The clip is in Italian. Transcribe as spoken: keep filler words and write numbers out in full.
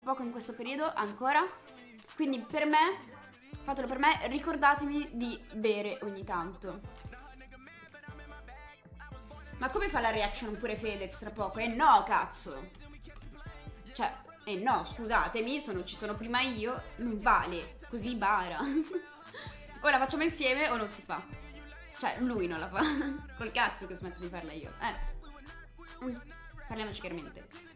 poco in questo periodo ancora, quindi per me, fatelo per me, ricordatevi di bere ogni tanto. Ma come fa la reaction pure Fedez tra poco? Eh no, cazzo! Cioè, eh no, scusatemi, sono, ci sono prima io, non vale, così bara. O la facciamo insieme o non si fa. Cioè, lui non la fa. Col cazzo che smetto di farla io. Eh. Mm. Parliamoci chiaramente.